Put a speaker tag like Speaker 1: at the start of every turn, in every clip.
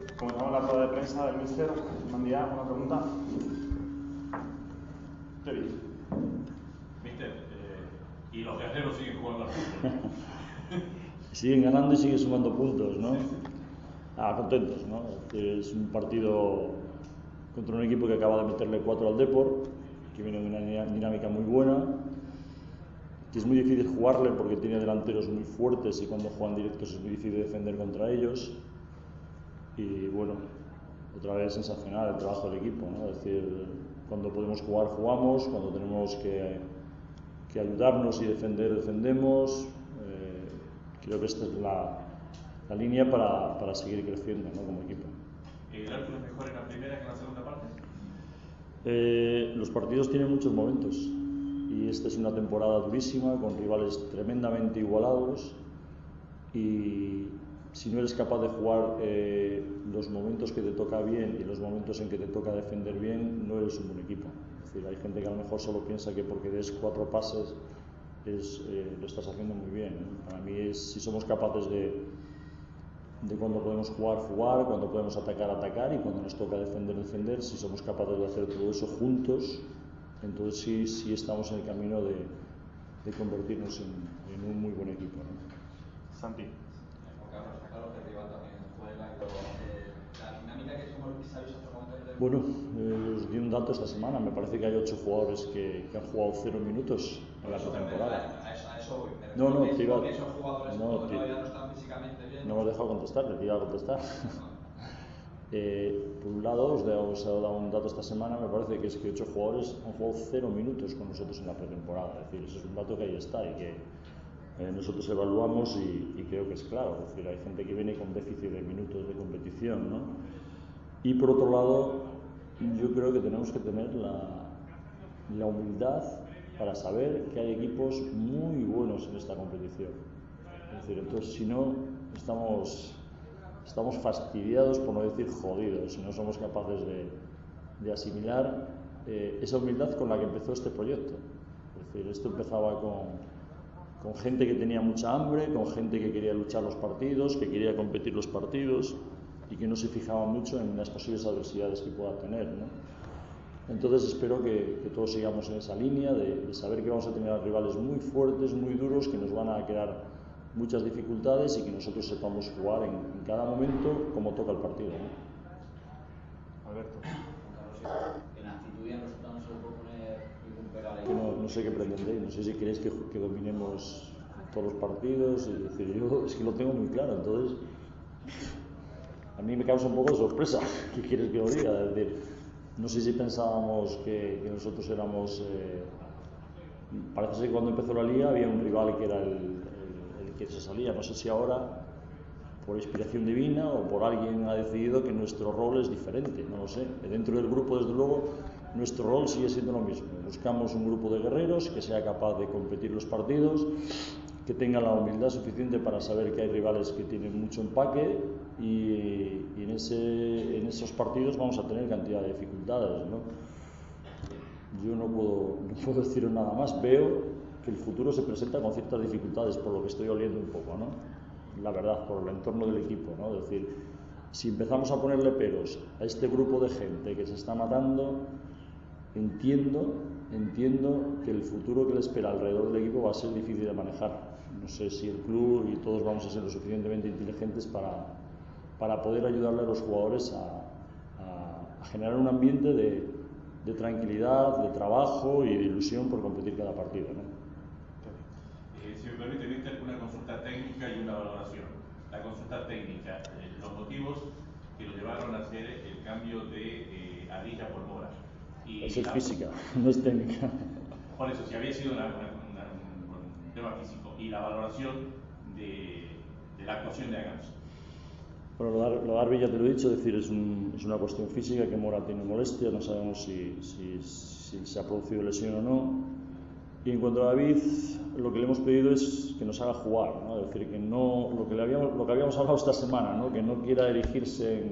Speaker 1: Comenzamos la rueda de prensa del míster. Mandía una pregunta. Kevin.
Speaker 2: Míster, y los guerreros siguen jugando al fútbol.
Speaker 3: Siguen ganando y siguen sumando puntos, ¿no? Contentos, ¿no? Es un partido contra un equipo que acaba de meterle 4 al Depor, que viene de una dinámica muy buena, que es muy difícil jugarle porque tiene delanteros muy fuertes y cuando juegan directos es muy difícil defender contra ellos. Y bueno, otra vez sensacional el trabajo del equipo, ¿no? Es decir, cuando podemos jugar, jugamos, cuando tenemos que ayudarnos y defender, defendemos. Creo que esta es la línea para seguir creciendo, ¿no? Como equipo.
Speaker 2: ¿El Hércules mejor en la primera que en la segunda parte?
Speaker 3: Los partidos tienen muchos momentos y esta es una temporada durísima con rivales tremendamente igualados y si no eres capaz de jugar los momentos que te toca bien y los momentos en que te toca defender bien, no eres un buen equipo. Es decir, hay gente que a lo mejor solo piensa que porque des 4 pases lo estás haciendo muy bien, ¿no? Para mí es si somos capaces de cuando podemos jugar, cuando podemos atacar y cuando nos toca defender, si somos capaces de hacer todo eso juntos, entonces sí estamos en el camino de convertirnos en un muy buen equipo, ¿no?
Speaker 1: Santi.
Speaker 4: Carlos, está claro que el rival también juega, pero la dinámica que sabéis hasta el momento del...
Speaker 3: Bueno, os di un dato esta semana, me parece que hay 8 jugadores que han jugado 0 minutos en la temporada.
Speaker 4: A eso voy.
Speaker 3: No,
Speaker 4: esos jugadores
Speaker 3: no
Speaker 4: están físicamente bien.
Speaker 3: No me has dejado contestar, le iba a contestar. Por un lado, os he dado un dato esta semana, me parece que es que 8 jugadores han jugado 0 minutos con nosotros en la pretemporada. Es decir, ese es un dato que ahí está y que nosotros evaluamos y creo que es claro. Es decir, hay gente que viene con déficit de minutos de competición, ¿no? Y por otro lado, yo creo que tenemos que tener la humildad para saber que hay equipos muy buenos en esta competición. Es decir, entonces si no, estamos fastidiados, por no decir jodidos, si no somos capaces de asimilar esa humildad con la que empezó este proyecto. Es decir, esto empezaba con gente que tenía mucha hambre, con gente que quería luchar los partidos, que quería competir los partidos y que no se fijaba mucho en las posibles adversidades que pueda tener, ¿no? Entonces espero que todos sigamos en esa línea de saber que vamos a tener a rivales muy fuertes, muy duros, que nos van a crear muchas dificultades y que nosotros sepamos jugar en cada momento como toca el partido, ¿no?
Speaker 1: Alberto.
Speaker 4: En actitud y en resultado no se le puede poner ningún pero a la equipo.
Speaker 3: No sé qué pretendéis, no sé si queréis que dominemos todos los partidos, es decir, yo es que lo tengo muy claro, entonces a mí me causa un poco de sorpresa. ¿Qué quieres que os diga? Es decir, no sé si pensábamos que nosotros éramos... parece ser que cuando empezó la liga había un rival que era el que se salía. No sé si ahora, por inspiración divina o por alguien ha decidido que nuestro rol es diferente, no lo sé. Dentro del grupo, desde luego, nuestro rol sigue siendo lo mismo. Buscamos un grupo de guerreros que sea capaz de competir los partidos, que tenga la humildad suficiente para saber que hay rivales que tienen mucho empaque y en esos partidos vamos a tener cantidad de dificultades, ¿no? Yo no puedo deciros nada más. Veo que el futuro se presenta con ciertas dificultades por lo que estoy oliendo un poco, ¿no? La verdad, por el entorno del equipo, ¿no? Es decir, si empezamos a ponerle peros a este grupo de gente que se está matando, entiendo que el futuro que le espera alrededor del equipo va a ser difícil de manejar. No sé si el club y todos vamos a ser lo suficientemente inteligentes para poder ayudarle a los jugadores a generar un ambiente de tranquilidad, de trabajo y de ilusión por competir cada partido, ¿no?
Speaker 2: Si me permite, Víctor, una consulta técnica y una valoración. La consulta técnica, los motivos que lo llevaron a hacer el cambio de Adilla por Mora.
Speaker 3: Eso es física, no es técnica.
Speaker 2: Por eso, si había sido un tema físico y la valoración de la actuación de Agams.
Speaker 3: Bueno, lo de Arbi ya te lo he dicho, es decir, es una cuestión física, que Mora tiene molestia, no sabemos si se ha producido lesión o no. Y en cuanto a David, lo que le hemos pedido es que nos haga jugar, ¿no? Es decir, que no, lo que habíamos hablado esta semana, ¿no? Que no quiera erigirse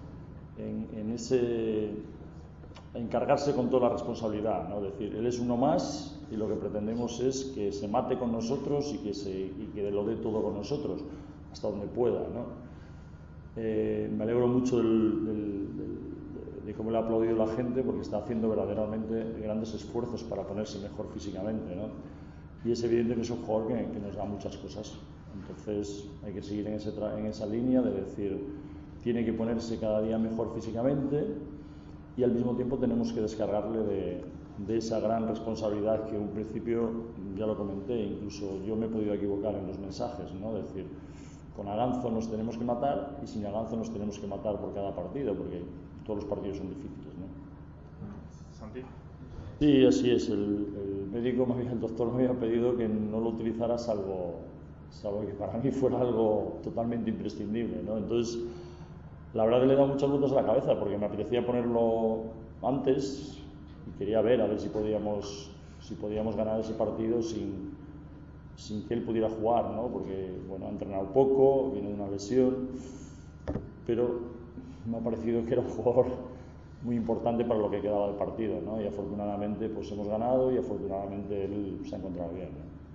Speaker 3: encargarse con toda la responsabilidad, ¿no? Es decir, él es uno más y lo que pretendemos es que se mate con nosotros y que lo dé todo con nosotros, hasta donde pueda, ¿no? Me alegro mucho de cómo le ha aplaudido la gente, porque está haciendo verdaderamente grandes esfuerzos para ponerse mejor físicamente, ¿no? Y es evidente que es un jugador que nos da muchas cosas. Entonces hay que seguir en esa línea de decir, tiene que ponerse cada día mejor físicamente, y al mismo tiempo tenemos que descargarle de esa gran responsabilidad que en un principio, ya lo comenté, incluso yo me he podido equivocar en los mensajes, ¿no? Es decir, con Aranzo nos tenemos que matar y sin Aranzo nos tenemos que matar por cada partido, porque todos los partidos son difíciles, ¿no?
Speaker 1: Santi.
Speaker 3: Sí, así es. El médico, el doctor me había pedido que no lo utilizara salvo que para mí fuera algo totalmente imprescindible, ¿no? Entonces, la verdad que le he dado muchas vueltas a la cabeza porque me apetecía ponerlo antes y quería ver a ver si podíamos ganar ese partido sin que él pudiera jugar, ¿no? Porque, bueno, ha entrenado poco, viene de una lesión, pero me ha parecido que era un jugador muy importante para lo que quedaba del partido, ¿no? Y afortunadamente pues hemos ganado y afortunadamente él se ha encontrado bien,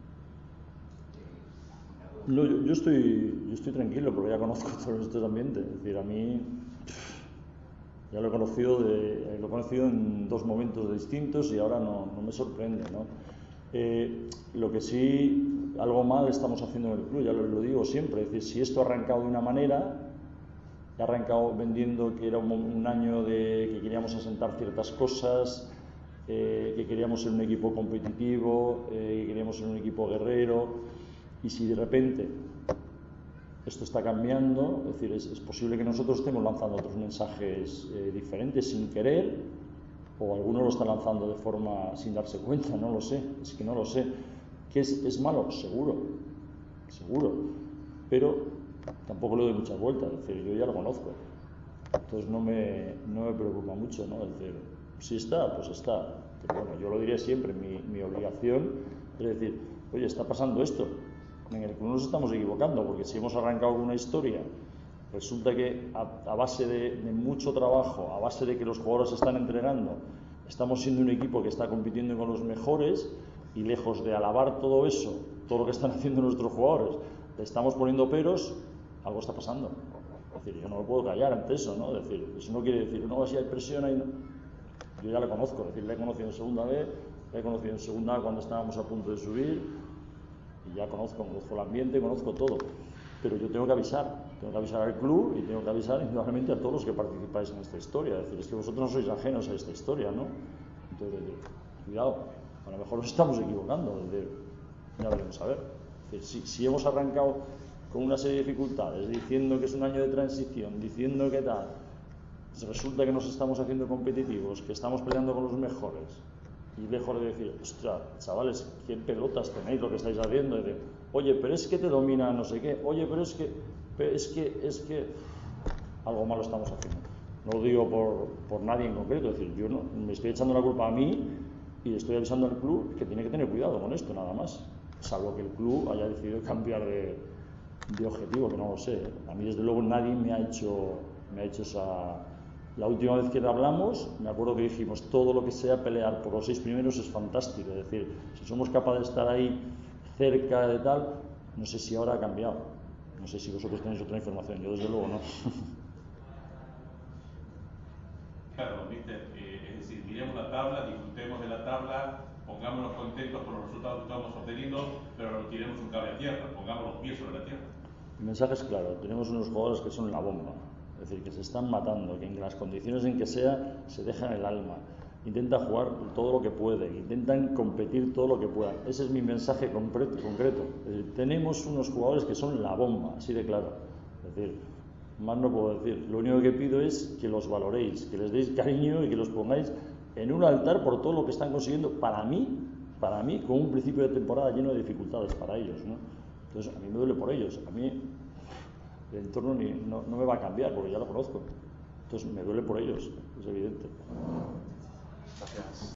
Speaker 3: ¿no? No, yo estoy tranquilo porque ya conozco todo este ambiente. Es decir, a mí ya lo he conocido en dos momentos distintos y ahora no me sorprende, ¿no? Lo que sí, algo mal estamos haciendo en el club, ya lo digo siempre. Es decir, si esto ha arrancado de una manera, he arrancado vendiendo que era un año que queríamos asentar ciertas cosas, que queríamos ser un equipo competitivo, que queríamos ser un equipo guerrero. Y si de repente esto está cambiando, es decir, es posible que nosotros estemos lanzando otros mensajes diferentes sin querer, o alguno lo está lanzando de forma sin darse cuenta, no lo sé, es que no lo sé. ¿Que es malo? Seguro, pero tampoco le doy muchas vueltas, es decir, yo ya lo conozco, entonces no me preocupa mucho, ¿no? Es decir, si está, pues está, pero bueno, yo lo diré siempre, mi obligación es decir, oye, está pasando esto. En el que no nos estamos equivocando, porque si hemos arrancado con una historia, resulta que a base de mucho trabajo, a base de que los jugadores se están entrenando, estamos siendo un equipo que está compitiendo con los mejores, y lejos de alabar todo eso, todo lo que están haciendo nuestros jugadores, le estamos poniendo peros, algo está pasando. Es decir, yo no me puedo callar ante eso, ¿no? Es decir, eso no quiere decir, no, si hay presión ahí, no. Yo ya le conozco, es decir, le he conocido en segunda B, le he conocido en segunda A cuando estábamos a punto de subir, y ya conozco el ambiente, conozco todo, pero yo tengo que avisar al club y tengo que avisar indudablemente a todos los que participáis en esta historia. Es decir, es que vosotros no sois ajenos a esta historia, ¿no? Entonces, cuidado, a lo mejor nos estamos equivocando, es decir, ya veremos a ver. Es decir, si hemos arrancado con una serie de dificultades, diciendo que es un año de transición, diciendo que tal, pues resulta que nos estamos haciendo competitivos, que estamos peleando con los mejores, y lejos de decir, ostras, chavales, qué pelotas tenéis lo que estáis haciendo, de, oye, pero es que te domina no sé qué, oye, pero es que algo malo estamos haciendo. No lo digo por nadie en concreto, es decir, yo no me estoy echando la culpa a mí y estoy avisando al club que tiene que tener cuidado con esto, nada más, salvo que el club haya decidido cambiar de objetivo, que no lo sé. A mí desde luego nadie me ha hecho esa. La última vez que hablamos, me acuerdo que dijimos, todo lo que sea pelear por los 6 primeros es fantástico. Es decir, si somos capaces de estar ahí cerca de tal, no sé si ahora ha cambiado. No sé si vosotros tenéis otra información, yo desde luego no.
Speaker 2: Claro, mister, es decir, miremos la tabla, disfrutemos de la tabla, pongámonos contentos con los resultados que estamos obteniendo, pero no tiremos un cable a tierra, pongamos los pies sobre la tierra.
Speaker 3: El mensaje es claro, tenemos unos jugadores que son la bomba. Es decir, que se están matando, que en las condiciones en que sea se dejan el alma, intentan jugar todo lo que pueden, intentan competir todo lo que puedan. Ese es mi mensaje concreto. Es decir, tenemos unos jugadores que son la bomba, así de claro. Es decir, más no puedo decir. Lo único que pido es que los valoréis, que les deis cariño y que los pongáis en un altar por todo lo que están consiguiendo para mí, con un principio de temporada lleno de dificultades para ellos, ¿no? Entonces, a mí me duele por ellos. A mí el entorno no me va a cambiar porque ya lo conozco, entonces me duele por ellos, es evidente.
Speaker 1: Gracias.